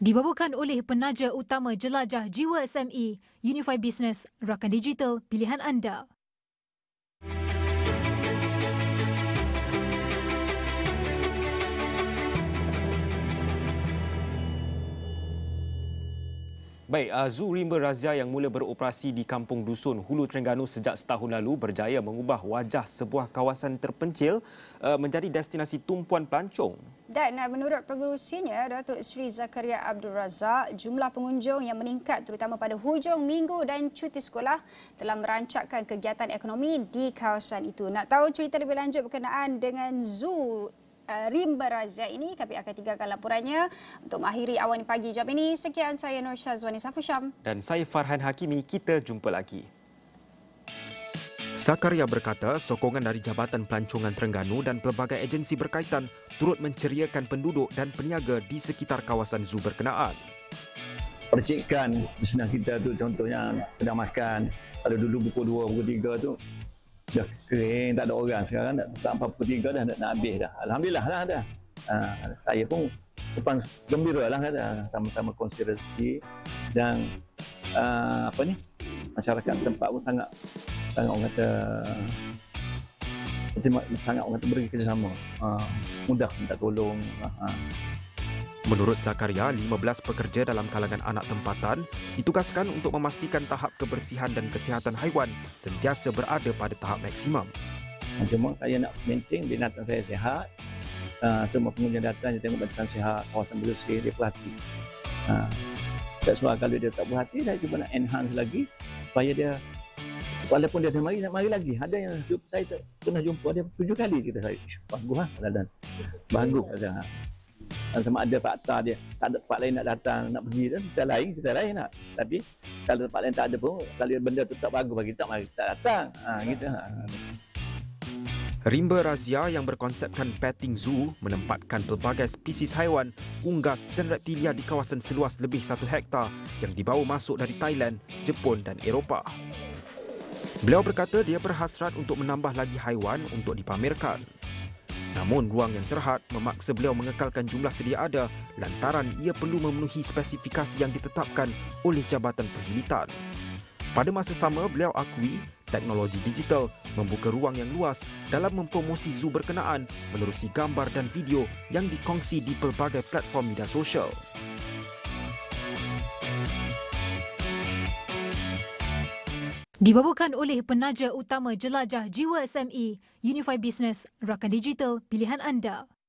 Dibawakan oleh penaja utama Jelajah Jiwa SME, Unify Business, rakan digital pilihan anda. Baik, Zoo Rimba Razia yang mula beroperasi di Kampung Dusun, Hulu Terengganu sejak setahun lalu berjaya mengubah wajah sebuah kawasan terpencil menjadi destinasi tumpuan pelancong. Dan menurut pengerusinya, Datuk Seri Zakaria Abdul Razak, jumlah pengunjung yang meningkat terutama pada hujung minggu dan cuti sekolah telah merancakkan kegiatan ekonomi di kawasan itu. Nak tahu cerita lebih lanjut berkenaan dengan Zoo Rimba Razia ini, kami akan tinggalkan laporannya untuk mengakhiri Awan Pagi jam ini. Sekian, saya Nur Syazwani Safusham. Dan saya Farhan Hakimi, kita jumpa lagi. Zakaria berkata sokongan dari Jabatan Pelancongan Terengganu dan pelbagai agensi berkaitan turut menceriakan penduduk dan peniaga di sekitar kawasan zoo berkenaan. Percikan bisnes kita tu contohnya kedai makan, kalau dulu pukul 2, pukul 3 tu dah kering, tak ada orang. Sekarang tak 43 dah nak habis dah. Alhamdulillah lah dah. Saya pun depan gembira lah kata, sama-sama kongsi rezeki dan masyarakat setempat pun sangat orang kata beri kerjasama. Mudah minta tolong. Menurut Zakaria, 15 pekerja dalam kalangan anak tempatan ditugaskan untuk memastikan tahap kebersihan dan kesihatan haiwan sentiasa berada pada tahap maksimum. Cuma saya nak maintain binatang saya sihat. Semua pengunjung datang, dia tengok binatang sihat, kawasan bersih, dia perhati. Tak sebab kalau dia tak berhati, saya cuba nak enhance lagi supaya dia, walaupun dia dah mari lagi. Ada yang saya pernah jumpa dia 7 kali cerita saya. Bagus lah keadaan. Bagus keadaan. Sama ada fakta dia tak ada tempat lain nak datang, nak pergi dan cerita lain nak. Tapi kalau tempat lain tak ada pun, kalau benda tu tak bagus bagi tak, mari tak datang. Gitu. Rimba Razia yang berkonsepkan petting zoo menempatkan pelbagai spesies haiwan, unggas dan reptilia di kawasan seluas lebih 1 hektar yang dibawa masuk dari Thailand, Jepun dan Eropah. Beliau berkata dia berhasrat untuk menambah lagi haiwan untuk dipamerkan. Namun ruang yang terhad memaksa beliau mengekalkan jumlah sedia ada lantaran ia perlu memenuhi spesifikasi yang ditetapkan oleh Jabatan Perkhidmatan. Pada masa sama, beliau akui teknologi digital membuka ruang yang luas dalam mempromosi zoo berkenaan menerusi gambar dan video yang dikongsi di pelbagai platform media sosial. Dibawakan oleh penaja utama Jelajah Jiwa SME, Unify Business, rakan digital pilihan anda.